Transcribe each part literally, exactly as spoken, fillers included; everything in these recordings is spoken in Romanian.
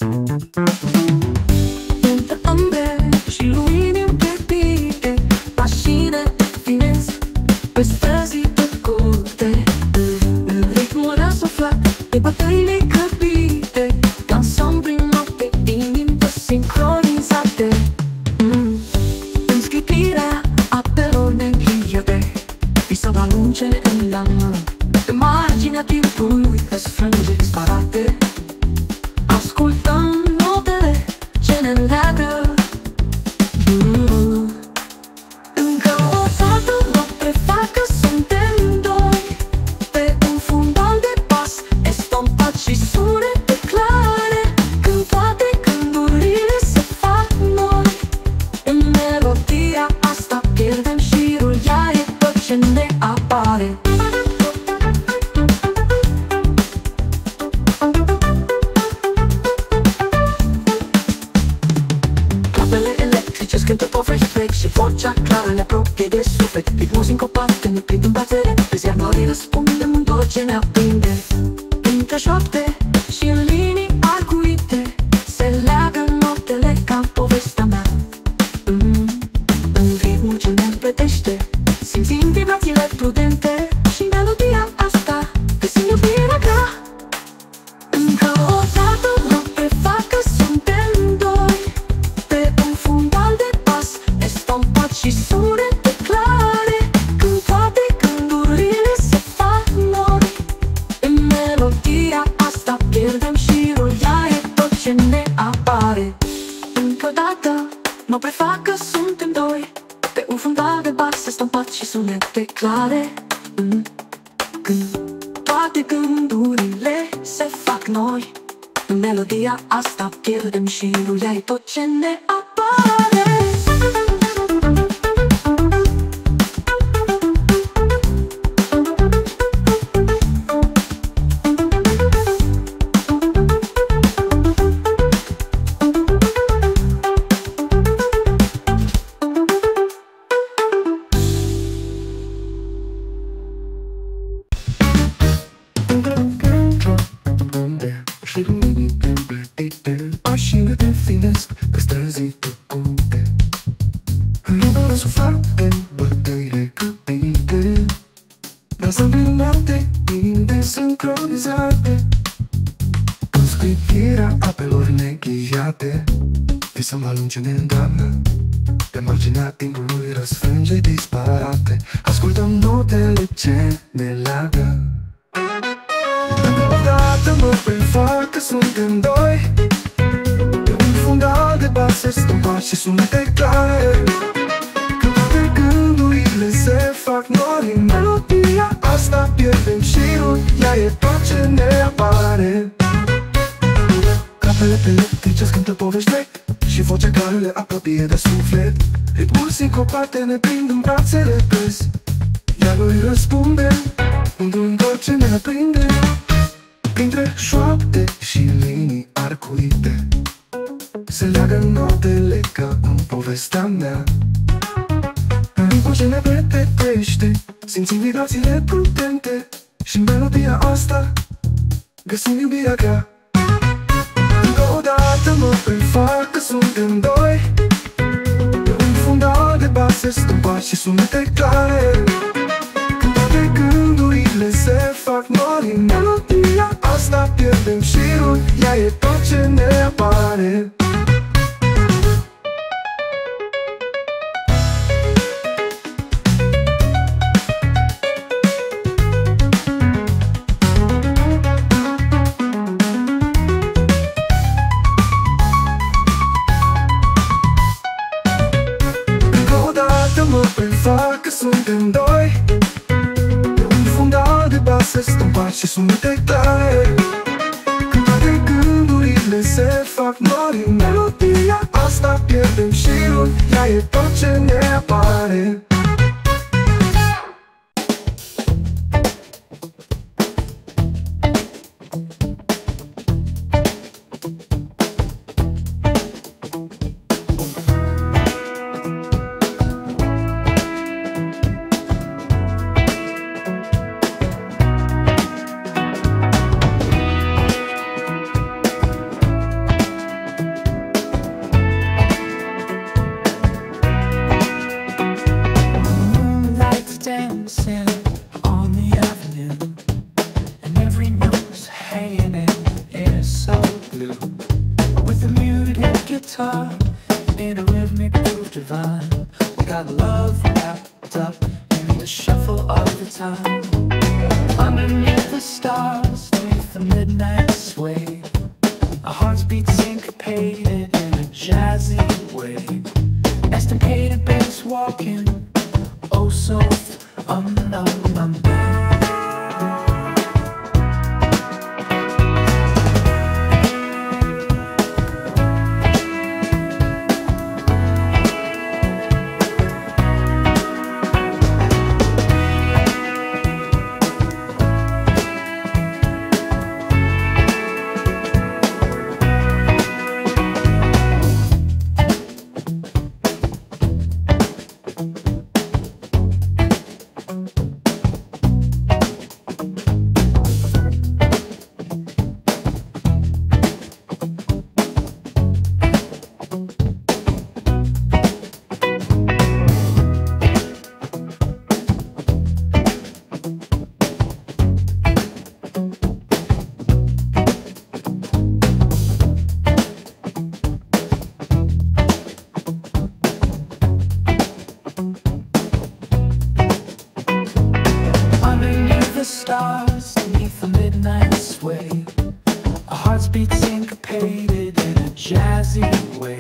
Între umbre și lumini împlepite, mașini finezi pe străzi tăcute, în ritmul răsuflat de bătăile căpite, dansăm prin noapte, inimi sincronizate. mm. În scripirea apelor neîncheiate, visă va lunge în lană, pe marginea timpului răsfrânge disparate. Ascultăm notele ce ne leagă. mm. Încă o dată mă prefac că suntem doi, pe un fundal de bas estompat și sunete clare, când toate gândurile se fac noi. În melodia asta pierdem șirul, ea e tot ce ne apare. Cântă povești vechi și vocea clară ne apropie de suflet. Ritmul sincopate ne prind în brațele, pe zi norii răspundem în tot ce ne aprinde. Între șoapte și în linii arcuite se leagă notele ca povestea mea. mm. În ritmul ce ne împletește simțim vibrațiile prudente, și melodia asta găsim iubirea grea. Încă o dată mă prefac că suntem doi, pe un fundal de estompat și sunete clare, când toate gândurile se fac noi. În melodia asta pierdem șirul, ea e tot ce ne apare. Încă o dată mă prefac că suntem doi, pe un fundal de bas estompat și sunete clare, mm. Când toate gândurile se fac noi. În melodia asta pierdem șirul, ea e tot ce ne apare. Mașini te finesc pe străzi tăcute, în ritmul răsuflat de bătăile căpite, dansăm prin noapte, inimi sincronizate. În scripirea apelor neghiate, visăm la lunge ne îndeamnă, pe marginea timpului răsfrânge disparate. Ascultăm notele ce ne leagă. Încă o dată mă prefac că suntem doi, pe un fundal de bas estompat și sunete clare, când toate gândurile se fac noi. În melodia asta pierdem șirul, ea e tot ce ne apare. Capele electrice cântă povești vechi și vocea care le apropie de suflet. Ritmul sincopate ne prind în brațele pezi, iar noi răspundem în tot ce ne aprinde. Printre șoapte și linii arcuite se leagă notele ca în povestea mea. În ritmul ce ne pretește simțim vibrațiile prudente, și în melodia asta găsim iubirea grea. Încă o dată mă prefac că suntem doi, pe un fundal de bas estompat și sunete clare, când toate gândurile se fac mari. În melodia asta pierdem șirul, ea e tot ce ne apare. Mă prefac că suntem doi, pe un fundal de bas estompat și sunete clare, când toate gândurile se fac mari. În melodia asta pierdem șirul, ea e tot ce ne apare. blue. With a muted guitar in a rhythmic groove divine, we got love wrapped up in the shuffle of the time. Underneath the stars, beneath the midnight sway, our hearts beat syncopated in a jazzy way. Estimated bass walking, oh so unknown, unknown. The stars beneath the midnight sway, our hearts beat syncopated in a jazzy way.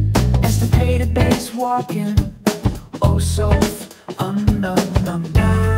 Estimated bass walking, oh so unknown, unknown.